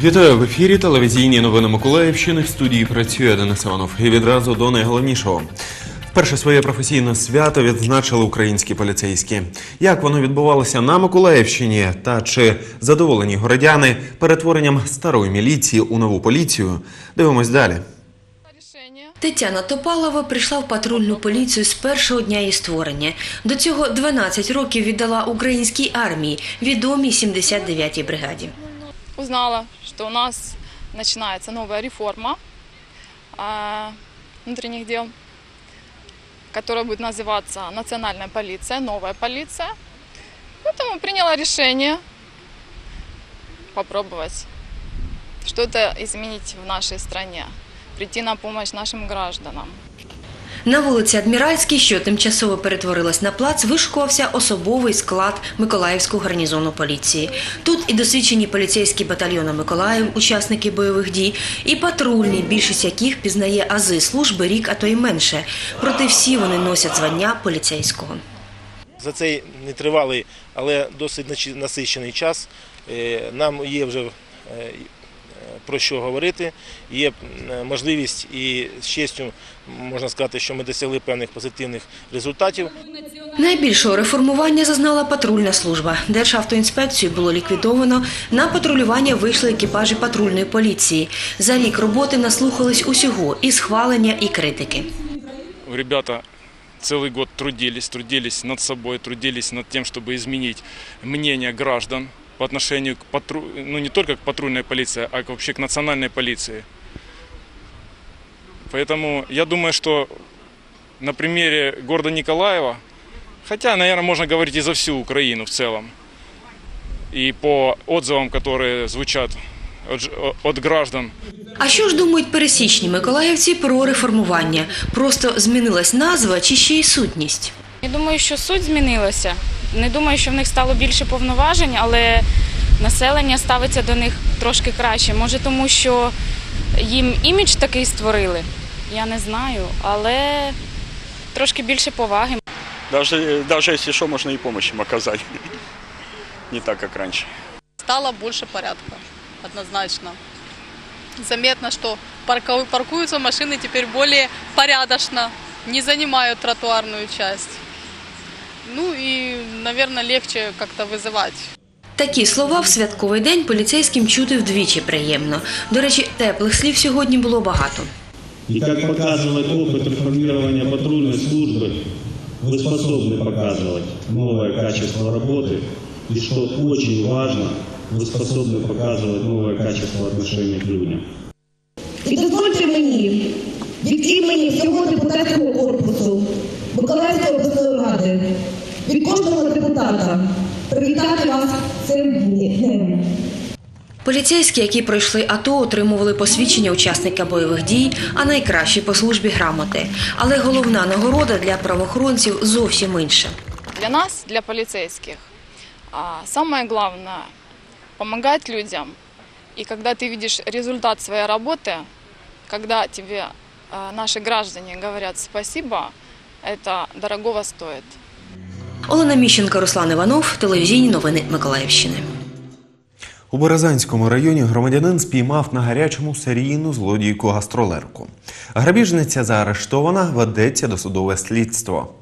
Вітаю в ефірі телевізійні новини Миколаївщини. В студії працює Денис Іванов. І відразу до найголовнішого. Вперше своє професійне свято відзначили українські поліцейські. Як воно відбувалося на Миколаївщині та чи задоволені городяни перетворенням старої міліції у нову поліцію? Дивимось далі. Тетяна Топалова прийшла в патрульну поліцію з першого дня її створення. До цього 12 років віддала українській армії, відомій 79-й бригаді. Узнала, что у нас начинается новая реформа внутренних дел, которая будет называться «Национальная полиция», «Новая полиция». Поэтому приняла решение попробовать что-то изменить в нашей стране, прийти на помощь нашим гражданам. На вулиці Адміральській, що тимчасово перетворилась на плац, вишукувався особовий склад Миколаївського гарнізону поліції. Тут і досвідчені поліцейські батальйони Миколаїв, учасники бойових дій, і патрульні, більшість яких пізнає ази служби рік, а то й менше. Проте всі вони носять звання поліцейського. За цей нетривалий, але досить насичений час нам є вже про що говорити, є можливість і з честю можна сказати, що ми досягли певних позитивних результатів. Найбільшого реформування зазнала патрульна служба. Державтоінспекцію було ліквідовано, на патрулювання вийшли екіпажі патрульної поліції. За рік роботи наслухались усього – і схвалення, і критики. Ребята целый год трудились над собой, трудились над тем, чтобы изменить мнение граждан по отношению к не только к патрульной полиции, а вообще к национальной полиции. Поэтому я думаю, что на примере города Николаева, хотя, наверное, можно говорить и за всю Украину в целом, и по отзывам, которые звучат от граждан. А що ж думають пересічні миколаївці про реформування? Просто змінилась назва чи ще й сутність? Я думаю, що суть змінилася. Не думаю, що в них стало більше повноважень, але населення ставиться до них трошки краще. Може тому, що їм імідж такий створили? Я не знаю, але трошки більше поваги. Даже если что, можно и помощь им оказать. Не так, как раньше. Стало больше порядка, однозначно. Заметно, что паркуются машины теперь более порядочно, не занимают тротуарную часть. Ну и, наверное, легче как-то вызывать. Такі слова в святковий день поліцейським чути вдвічі приємно. До речі, теплих слів сьогодні було багато. И как показывает опыт реформирования патрульной службы, вы способны показывать новое качество работы, и что очень важно, вы способны показывать новое качество отношения к людям. І дозвольте мені від імені всього депутатського корпусу Миколаївської обласної ради, від кожного депутата привітати вас цим днем. Поліцейські, які пройшли АТО, отримували посвідчення учасника бойових дій, а найкращі по службі грамоти. Але головна нагорода для правоохоронців зовсім інша. Для нас, для полицейских, самое главное – помогать людям. И когда ты видишь результат своей работы, когда тебе наши граждане говорят спасибо, это дорогого стоит. Олена Міщенко, Руслан Іванов, телевізійні новини Миколаївщини. У Березанському районі громадянин спіймав на гарячому серійну злодійку-гастролерку. Грабіжниця заарештована, ведеться досудове слідство.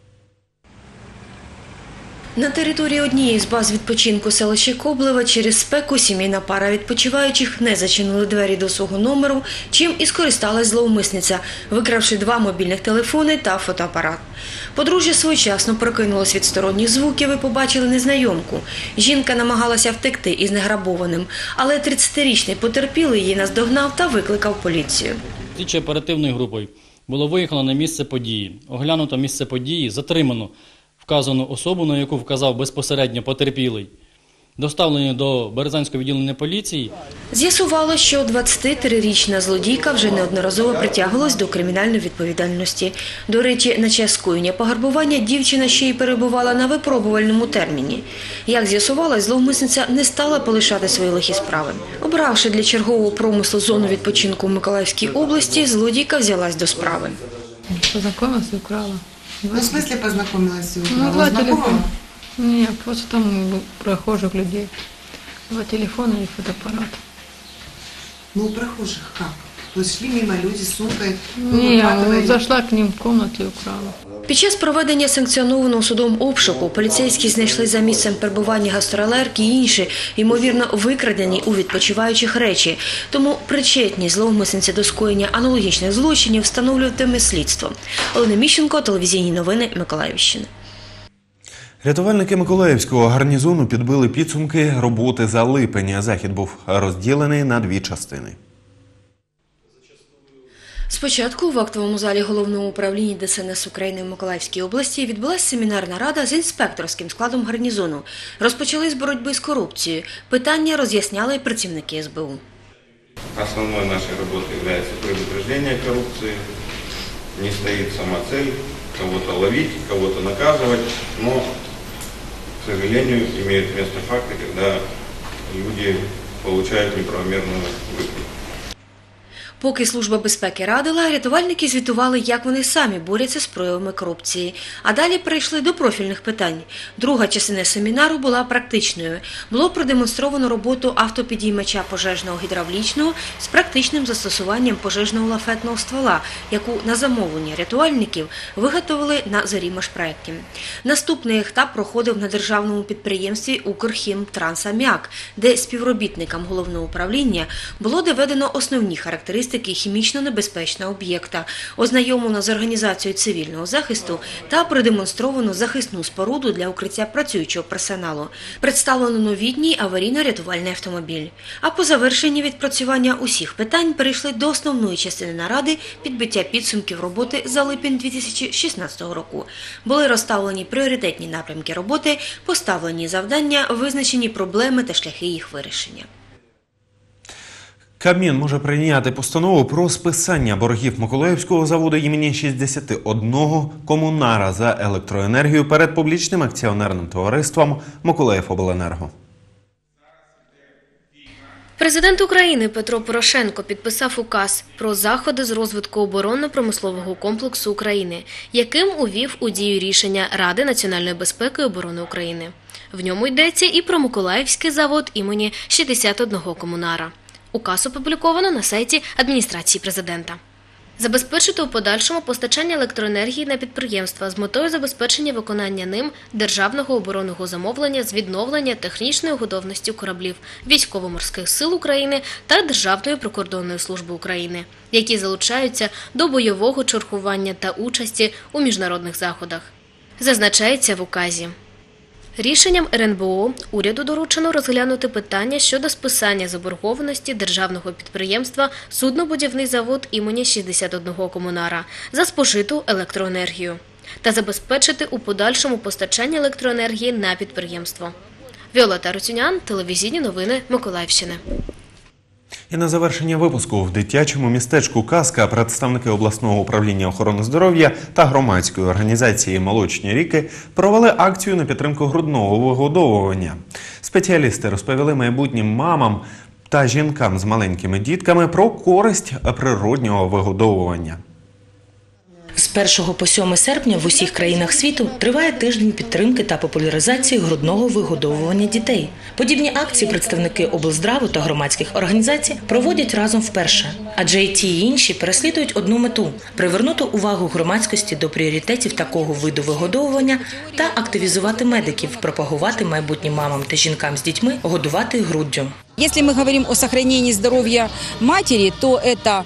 На території однієї з баз відпочинку селища Коблева через спеку сімейна пара відпочиваючих не зачинили двері до свого номеру, чим і скористалась зловмисниця, викравши 2 мобільних телефони та фотоапарат. Подружжя своєчасно прокинулось від сторонніх звуків і побачили незнайомку. Жінка намагалася втекти із неграбованим, але 30-річний потерпілий її наздогнав та викликав поліцію. Слідчою оперативною групою було виїхано на місце події. Оглянуто місце події, затримано вказану особу, на яку вказав безпосередньо потерпілий, доставлені до Березанського відділення поліції. З'ясувало, що 23-річна злодійка вже неодноразово притягувалась до кримінальної відповідальності. До речі, на час скоєння пограбування дівчина ще й перебувала на випробувальному терміні. Як з'ясувалось, зловмисниця не стала полишати свої лихі справи. Обравши для чергового промислу зону відпочинку в Миколаївській області, злодійка взялась до справи. Познакомилась и украла. Ну, в смысле познакомилась и украла? Ну, 2 телефона. Нет, просто там прохожих людей. 2 телефона и фотоаппарат. Ну, у прохожих как? То есть шли мимо люди с сумкой. Не, зашла к ним в комнату и украла. Під час проведення санкціонованого судом обшуку поліцейські знайшли за місцем перебування гастролерки і інші, ймовірно, викрадені у відпочиваючих речі. Тому причетні зловмисниці до скоєння аналогічних злочинів встановлюватиме слідство. Олена Міщенко, телевізійні новини Миколаївщини. Рятувальники Миколаївського гарнізону підбили підсумки роботи за липень. Захід був розділений на дві частини. Спочатку в актовому залі Головного управління ДСНС України в Миколаївській області відбулася семінарна рада з інспекторським складом гарнізону. Розпочали з боротьби з корупцією. Питання роз'ясняли працівники СБУ. Основной нашей работой является предупреждение коррупции. Не стоит сама цель кого-то ловить, кого-то наказывать, но, к сожалению, имеют место факты, когда люди получают неправомерную выплату. Поки Служба безпеки радила, рятувальники звітували, як вони самі борються з проявами корупції. А далі перейшли до профільних питань. Друга частина семінару була практичною. Було продемонстровано роботу автопідіймача пожежного гідравлічного з практичним застосуванням пожежного лафетного ствола, яку на замовлення рятувальників виготовили на «Зарімашпроекті». Наступний етап проходив на державному підприємстві «Укрхімтрансаміак», де співробітникам головного управління було доведено основні характеристики хімічно небезпечного об'єкта, ознайомлено з організацією цивільного захисту та продемонстровано захисну споруду для укриття працюючого персоналу. Представлено новітній аварійно-рятувальний автомобіль. А по завершенні відпрацювання усіх питань перейшли до основної частини наради підбиття підсумків роботи за липень 2016 року. Були розставлені пріоритетні напрямки роботи, поставлені завдання, визначені проблеми та шляхи їх вирішення. Кабмін може прийняти постанову про списання боргів Миколаївського заводу імені 61 комунара за електроенергію перед публічним акціонерним товариством «Миколаївобленерго». Президент України Петро Порошенко підписав указ про заходи з розвитку оборонно-промислового комплексу України, яким увів у дію рішення Ради національної безпеки і оборони України. В ньому йдеться і про Миколаївський завод імені 61 комунара. Указ опубліковано на сайті адміністрації президента. Забезпечити у подальшому постачання електроенергії на підприємства з метою забезпечення виконання ним державного оборонного замовлення з відновлення технічної готовності кораблів Військово-морських сил України та Державної прикордонної служби України, які залучаються до бойового чергування та участі у міжнародних заходах. Зазначається в указі. Рішенням РНБО уряду доручено розглянути питання щодо списання заборгованості державного підприємства «Суднобудівний завод імені 61 комунара» за спожиту електроенергію та забезпечити у подальшому постачання електроенергії на підприємство. Віолетта Руцюнян, телевізійні новини Миколаївщини. І на завершення випуску в дитячому містечку «Казка» представники обласного управління охорони здоров'я та громадської організації «Молочні ріки» провели акцію на підтримку грудного вигодовування. Спеціалісти розповіли майбутнім мамам та жінкам з маленькими дітками про користь природнього вигодовування. З 1 по 7 серпня в усіх країнах світу триває тиждень підтримки та популяризації грудного вигодовування дітей. Подібні акції представники облздраву та громадських організацій проводять разом вперше. Адже і ті, і інші переслідують одну мету – привернути увагу громадськості до пріоритетів такого виду вигодовування та активізувати медиків, пропагувати майбутнім мамам та жінкам з дітьми годувати груддю. Если мы говорим о сохранении здоровья матери, то это,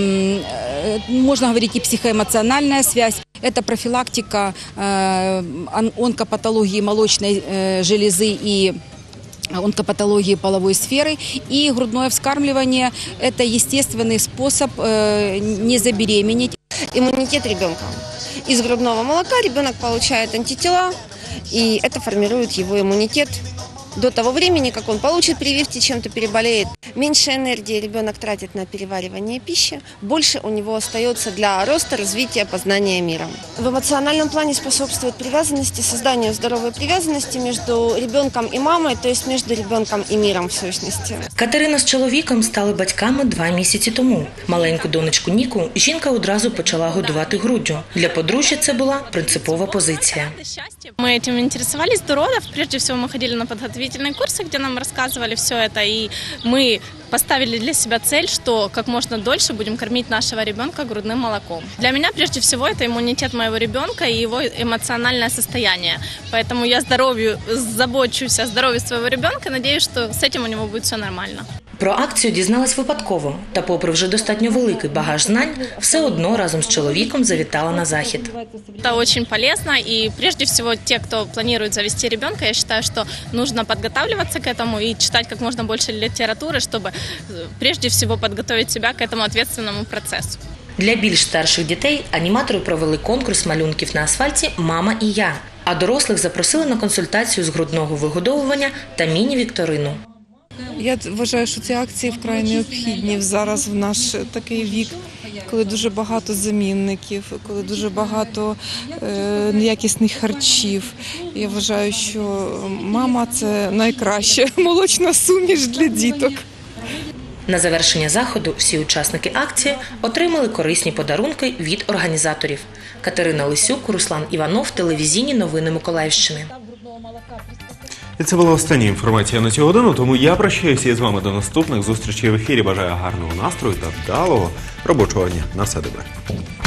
можно говорить, и психоэмоциональная связь, это профилактика онкопатологии молочной железы и онкопатологии половой сферы, и грудное вскармливание – это естественный способ не забеременеть. Иммунитет ребенка. Из грудного молока ребенок получает антитела, и это формирует его иммунитет до того времени, как он получит прививки, чем-то переболеет. Меньше энергии ребенок тратит на переваривание пищи, больше у него остается для роста, развития, познания мира. В эмоциональном плане способствует привязанности, созданию здоровой привязанности между ребенком и мамой, то есть между ребенком и миром в сущности. Катерина з чоловіком стали батьками 2 місяці тому. Маленьку донечку Ніку жінка одразу почала годувати груддю. Для подружжя це була принципова позиція. Мы этим интересовались до родов. Прежде всего мы ходили на подготовительные курсы, где нам рассказывали все это. И мы поставили для себя цель, что как можно дольше будем кормить нашего ребенка грудным молоком. Для меня прежде всего это иммунитет моего ребенка и его эмоциональное состояние. Поэтому я забочусь о здоровье своего ребенка. Надеюсь, что с этим у него будет все нормально. Про акцію дізналась випадково, та попри вже достатньо великий багаж знань, все одно разом з чоловіком завітала на захід. Это очень полезно, и прежде всего те, кто планирует завести ребенка, я считаю, что нужно подготавливаться к этому и читать как можно больше литературы, чтобы прежде всего подготовить себя к этому ответственному процессу. Для більш старших дітей аніматори провели конкурс малюнків на асфальті «Мама і я», а дорослих запросили на консультацію з грудного вигодовування та міні-вікторину. Я вважаю, що ці акції вкрай необхідні зараз в наш такий вік, коли дуже багато замінників, коли дуже багато неякісних харчів. Я вважаю, що мама – це найкраща молочна суміш для діток. На завершення заходу всі учасники акції отримали корисні подарунки від організаторів. Катерина Лисюк, Руслан Іванов, телевізійні новини Миколаївщини. І це була остання інформація на цю годину, тому я прощаюся із вами до наступних зустрічей в ефірі. Бажаю гарного настрою та вдалого робочого дня. На все добре.